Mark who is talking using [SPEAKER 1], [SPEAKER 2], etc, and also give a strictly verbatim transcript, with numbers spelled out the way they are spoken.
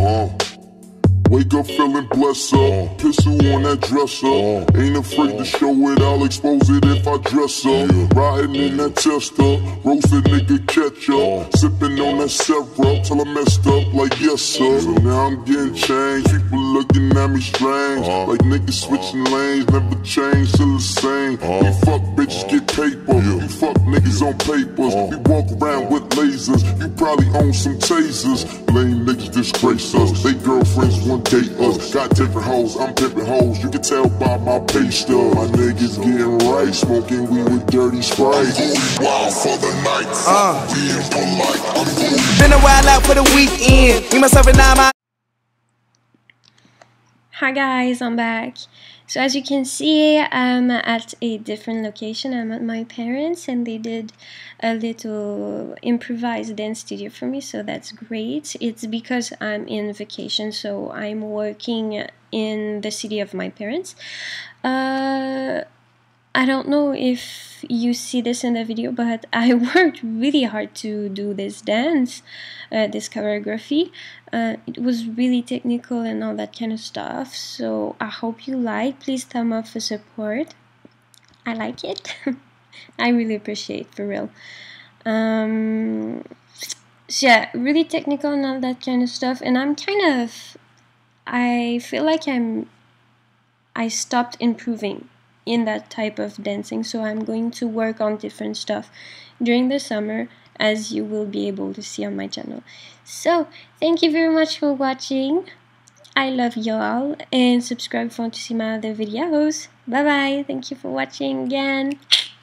[SPEAKER 1] Uh. Wake up feeling blessed up, pistol on that dresser. Ain't afraid to show it, I'll expose it if I dress up. Riding in that tester, roasted nigga catch up. Sipping on that syrup till I messed up like yes sir. So now I'm getting changed, people looking at me strange. Like niggas switching lanes, never change, still the same. We fuck bitches get paper, you fuck niggas on papers. We walk around with lasers, you probably own some tasers. Lame niggas disgrace us, they girlfriends want date us. Got different hoes, I'm pimping hoes. You can tell by my pay stub. My niggas getting right, smoking weed with dirty Sprite. I'm going wild for the night. Uh.
[SPEAKER 2] Been a while out for the weekend. Me myself and I my.
[SPEAKER 3] Hi guys, I'm back. So as you can see, I'm at a different location. I'm at my parents' and they did a little improvised dance studio for me, so that's great. It's because I'm in vacation, so I'm working in the city of my parents. Uh, I don't know if you see this in the video, but I worked really hard to do this dance, uh, this choreography. Uh, it was really technical and all that kind of stuff, so I hope you like. Please thumb up for support. I like it. I really appreciate, for real. Um, so yeah, really technical and all that kind of stuff, and I'm kind of, I feel like I'm, I stopped improving in that type of dancing, so I'm going to work on different stuff during the summer, as you will be able to see on my channel. So thank you very much for watching. I love you all, and subscribe if you want to see my other videos. Bye bye. Thank you for watching again.